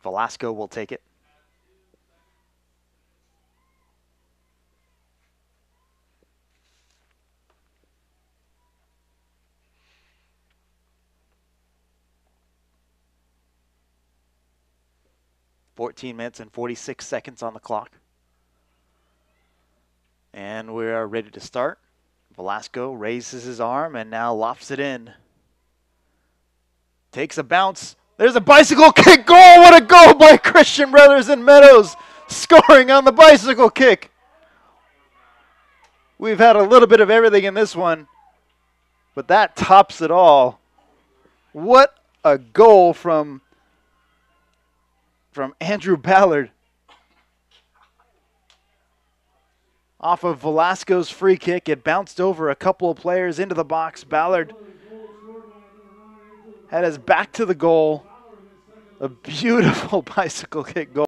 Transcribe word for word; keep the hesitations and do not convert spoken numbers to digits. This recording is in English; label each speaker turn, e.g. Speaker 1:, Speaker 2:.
Speaker 1: Velasco will take it. fourteen minutes and forty-six seconds on the clock. And we are ready to start. Velasco raises his arm and now lofts it in. Takes a bounce. There's a bicycle kick goal. What a goal by Christian Brothers and Meadows, scoring on the bicycle kick. We've had a little bit of everything in this one, but that tops it all. What a goal from, from Andrew Ballard. Off of Velasco's free kick, it bounced over a couple of players into the box. Ballard had his back to the goal. A beautiful bicycle kick goal.